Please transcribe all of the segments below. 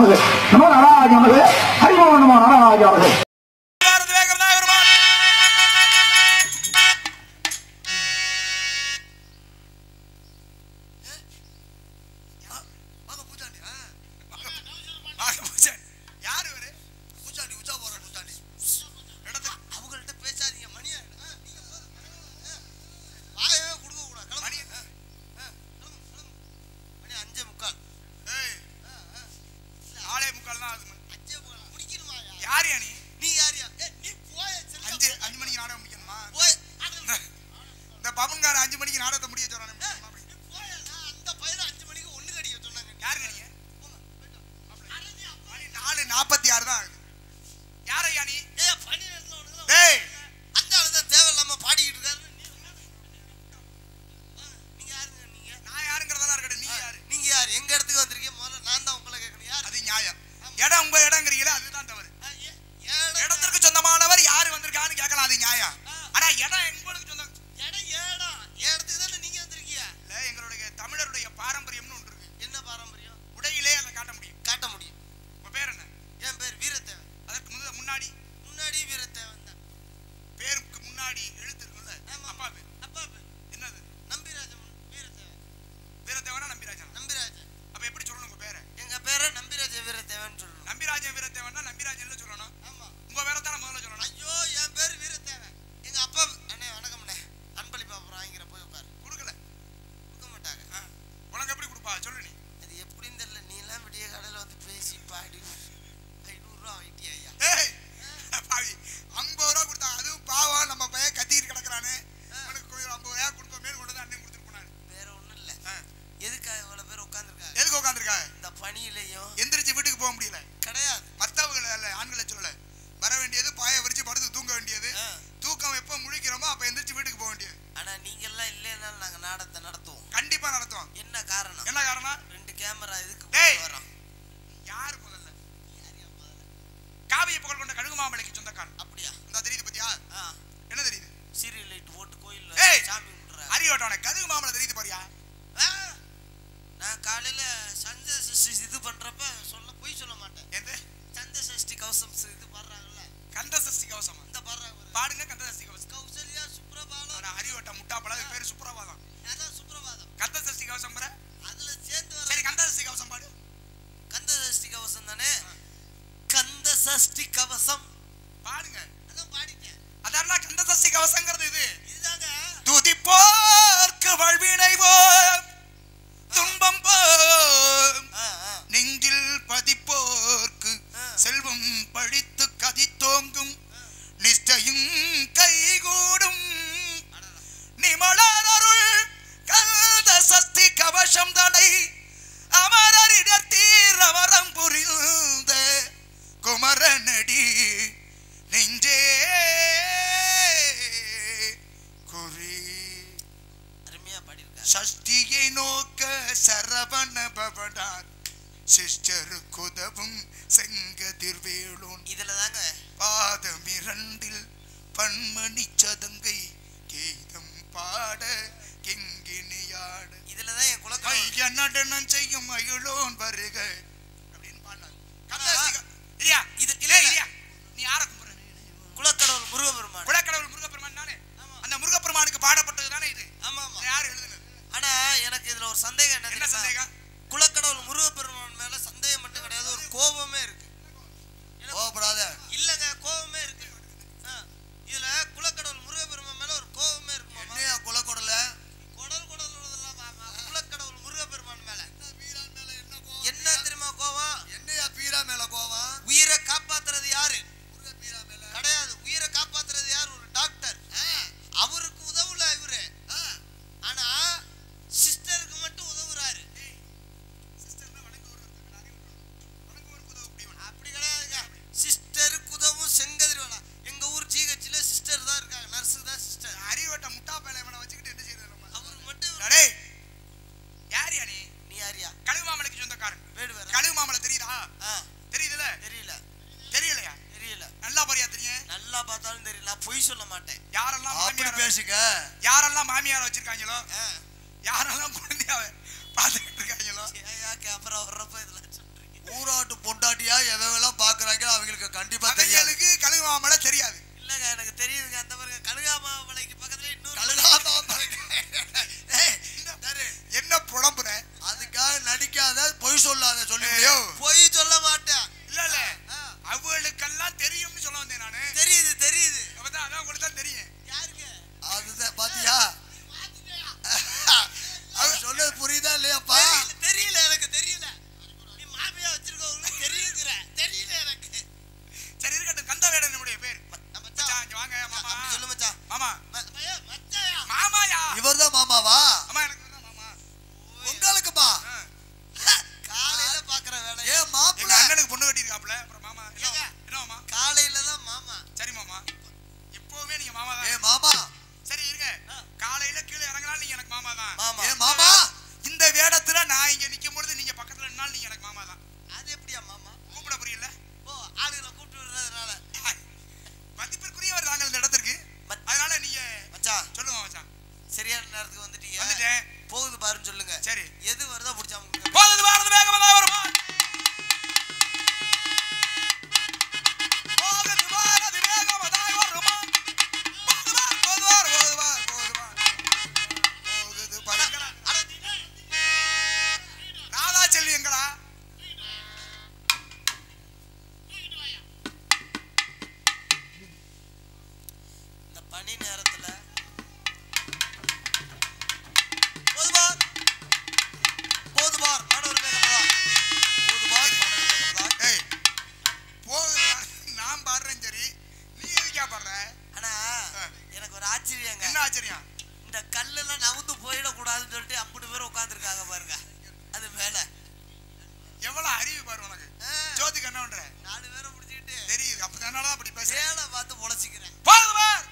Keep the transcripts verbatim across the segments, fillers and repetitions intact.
நமக்கு நம நாராஜ நமக்கு ஹரிமோ நம நாராஜ அவர்கள் ஊராட்டு பொண்ணு அவங்களுக்கு கண்டிப்பா தெரியாது. கழுகு மாமலை தெரியாது. இல்லங்க எனக்கு தெரியுதுங்க. அந்த பாருங்க கழுகாமலைக்கு பக்கத்துல இன்னொரு என்ன புலம்புற? அதுக்காக நடிக்காத, பொய் சொல்லாத. சொல்லி பொய் சொல்ல மாட்டேன். இல்ல இல்ல அவளுக்கெல்லாம் தெரியும்னு சொல்ல வந்தேன் நானு. தெரியுது தெரியுது. அப்பதான் அதான் உங்களுக்கு தான் தெரியும். யாருக்கு? அதுதான் பாத்தியா? அவர் சொன்னது புரியுதா இல்லையாப்பா? தெரியல எனக்கு தெரியல. நீ மாமியா வச்சிருக்கவங்களுக்கு தெரியுங்கிற. தெரியல எனக்கு. சரி இருக்கட்டும். கந்தவேடன் என்னுடைய பேர். மச்சான் இங்க வாங்க மாமா. அப்படி சொல்லு மச்சான். மாமா. மச்சாயா. மாமாயா? இவர்தான் மாமாவா? ஆமா எனக்கு தான் மாமா. உங்களுக்குப்பா? காலையில பாக்குற வேலை. ஏ மாப்பிள்ள அண்ணனுக்கு பொண்ணு கட்டி இருக்காப்ல. அப்புறம் மாமா. என்ன மாமா? காலையில தான் மாமா. சரி மாமா. எப்பவுமே நீங்க மாமா தான். ஏ மாமா. சரி இருங்க. காலையில கீழே இறங்கலாம் நீங்க எனக்கு மாமா தான். ஏ மாமா. இந்த வேடத்துல நான் இங்க நிக்கும் பொழுது நீங்க பக்கத்துல நின்னாலும் நீங்க எனக்கு மாமா தான். அது எப்படியா மாமா? கூப்பிட புரியல? ஓ ஆளுகளை கூப்பிட்டு விடுறதுனால. மதிப்பிற்குரியவர் தாங்கள் இந்த இடத்துக்கு. அதனால நீங்க மச்சான் சொல்லுங்க மச்சான். சரியான நேரத்துக்கு வந்துட்டீங்க. வந்துட்டேன். போகுது பாருன்னு சொல்லுங்க. சரி. எது வருதோ பிடிச்சா உங்களுக்கு. போகுது பாருது வேகமா வருமா. போகுது பாருது வேகமா வருமா. போகுது பார் போகுது பார் போகுது பார் போகுது பார். போகுது பாருங்கடா. ராதா செல்வி எங்கடா? இந்த பனி நேரத்துல போதுபார் போதுபார் மாணவர் வேகமா போதுபார் மாணவர் வேகமா. ஏய் போகுது நான் பாடுறேன். சரி நீ எதுக்கா பாடுற? ஆனா எனக்கு ஒரு ஆச்சரியங்க. என்ன ஆச்சரியம்? இந்த கல்லெல்லாம் நவுந்து போயிடக்கூடாதுன்னு சொல்லிட்டு அம்புட்டு பேர் உட்காந்துருக்காங்க பாருங்க. அது மேல எவ்வளவு அறிவு பாரு உனக்கு. ஜோதிக்கு என்ன பண்ற? நாலு பேரை முடிச்சுக்கிட்டு தெரியுது. அப்பதானால அப்படி பேச வேலை பார்த்து பொழைச்சிக்கிறேன். போகுது பார்.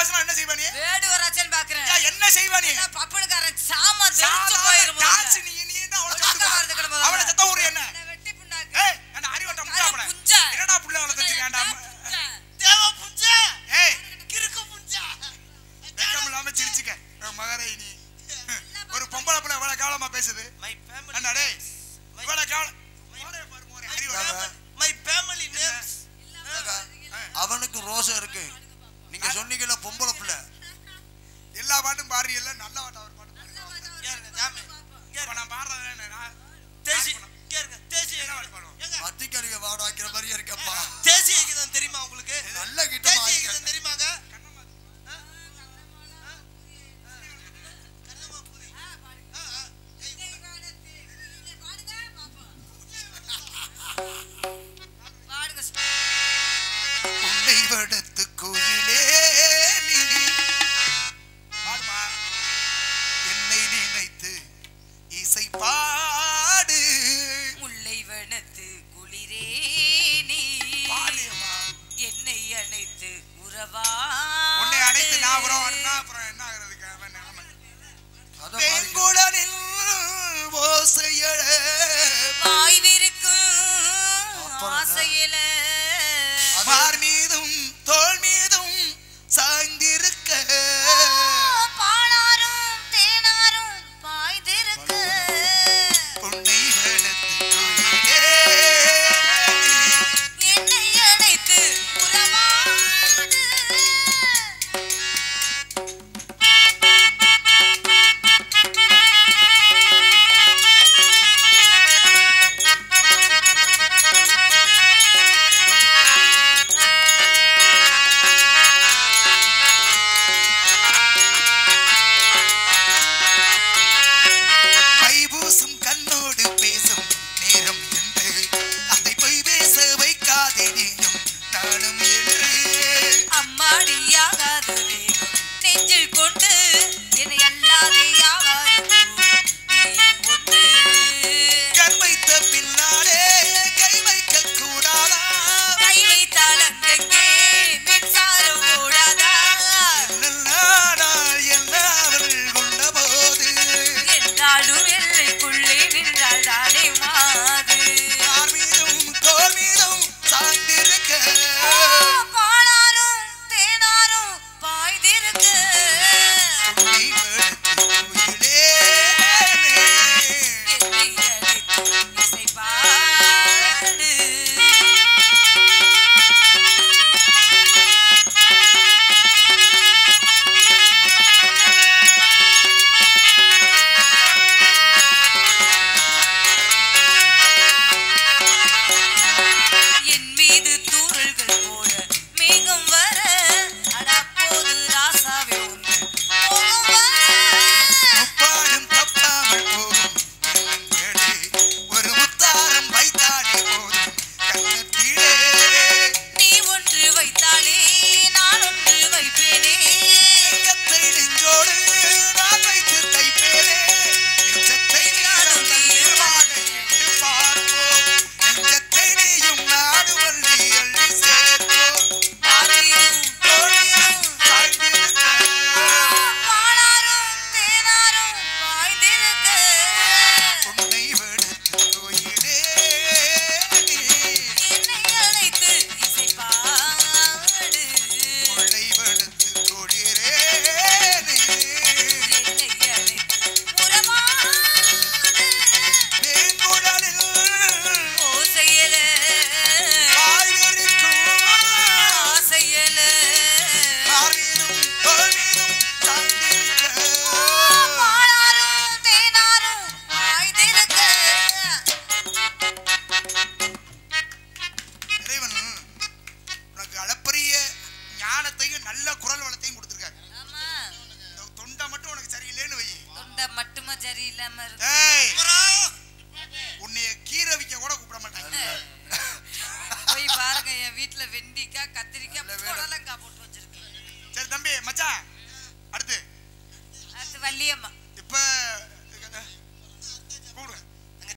பேசினா என்ன செய்வ நீ? வேடு வராச்சேன்னு பாக்குறேன். என்ன செய்வ நீ? பப்பனுக்காரன் சாமான் தெரிச்சு போயிரும். டான்ஸ் நீ நீ என்ன அவள சொல்லுங்க. அவள சத்த ஊரு என்ன? வெட்டி புண்ணாக்கு. ஏய் அந்த அறிவட்ட முட்டாப்பட. என்னடா புள்ள அவள தச்சிருக்கேன்டா. தேவ புஞ்சா. ஏய் கிறுக்கு புஞ்சா. வெக்கம் இல்லாம சிரிச்சுக்க. மகரை நீ. ஒரு பொம்பளை புள்ள இவ்வளவு காலமா பேசுது. My family. அண்ணா டேய். இவ்வளவு காலம் மோரே பாரு மோரே அறிவட்ட. My family names. அவனுக்கு ரோசம் இருக்கு. நீங்க சொன்னீங்கல பொம்பளை புள்ள. எல்லா பாட்டும் பாரு இல்ல நல்ல பாட்டு அவர் பாட்டு. கேளுங்க ஜாமே. இப்ப நான் பாடுறது என்ன? தேசி கேளுங்க. தேசி என்ன பாட்டு பாடுவோம்? ஏங்க அத்திக்கறிய வாடாக்கிற மாதிரி இருக்கப்பா. தேசி கீதம் தெரியுமா உங்களுக்கு? நல்ல கிட்ட தேசி வாங்கிக்க. கீதம் தெரியுமாங்க? உன்னை வடத்து கோயிலே நீ பாடுமா என்னை நினைத்து இசை பாடு முல்லை வனத்து குளிரே நீ பாடியம்மா என்னை அணைத்து உறவா உன்னை அணைத்து நான் உறவாடுனா அப்புறம் என்ன ஆகுறதுக்கு அவன் நிலைமை அத பாருங்க. வெண்குழலில் ஓசையழ வாய்விருக்கும் அப்புறம் என்ன? ஆசையில மார் மீதும் தோள் மீதும் சாய்ந்திருக்க பாலாரும் தேனாரும் பாய்திருக்க உன்னை வடத்து கோயிலே என்னை அணைத்து உறவாடு கைபூசும் கண்ணோடு பேசும் நேரம் என்று அதை போய் பேச வைக்காதே நீயும் நானும் என்று அம்மாடியாகாத வேகம் நெஞ்சில் கொண்டு என்னை அல்லாதே யாவாரும் நீயும் ஒன்று கண் வைத்த பின்னாலே கை வைக்க கூடாதா கை வைத்தால் அங்கங்கே மின்சாரம் ஓடாதா நாடால் எல்லாவர்கள் கொண்ட போது என்றாலும் எல்லைக்குள்ளே நின்றால் தானே மாது யார் மீதும் தோல் மீதும் சார்ந்திருக்க பாலாரும் தேனாரும் பாய்திருக்க உன்னை வளர்த்து கோயிலே என்னை அழைத்து இசை பாடு என் மீது தூறல்கள் போட மேகம் வர அடப்போது ராசாவே உண்டு போகும் வர முப்பாடும் தப்பாமல் போகும் கண்களே ஒரு முத்தாரம் வைத்தாலே போதும் கண்ணத்திலே நீ ஒன்று வைத்தாலே நான் ஒன்று வைப்பேனே நெஞ்சத்தை நெஞ்சோடு நான் வைத்து தைப்பேனே நெஞ்சத்தை நானும் தள்ளிவாக என்று பார்ப்போம் நெஞ்சத்தை நீயும் நாடு வள்ளி அள்ளி சேர்ப்போம் பாரியும் தோழியும் சாய்ந்திருக்க பாலாரும் தேனாரும் பாய்ந்திருக்க உன்னை வடுத்து கோயிலே என்னை அழைத்து இசை பாடு உன்னை வடுத்து கோயிலே என்னை அழைத்து உறவாடு வேங்குழலில் ஓசையில வாய்விரிக்கும் ஆசையில ஆர்வீரும் தோல்வீரும் சார்ந்திருக்க பாலாரும் தேனாரும் பாய்ந்திருக்க இறைவன் உனக்கு அளப்பரிய ஞானத்தையும் நல்ல குரல் வளத்தையும் கொடுத்திருக்காரு ஆமா இந்த தொண்டை மட்டும் உனக்கு சரியில்லைன்னு வை தொண்டை மட்டுமா சரியில்லாம இருக்கு ஏய் உன்னைய கீரை விக்க கூட கூப்பிட மாட்டாங்க போய் பாருங்க என் வீட்டுல வெண்டிக்காய் கத்திரிக்காய் புடலங்காய் போட்டு வச்சிருக்கேன் சரி தம்பி மச்சான் அடுத்து அது வள்ளியம்மா இப்ப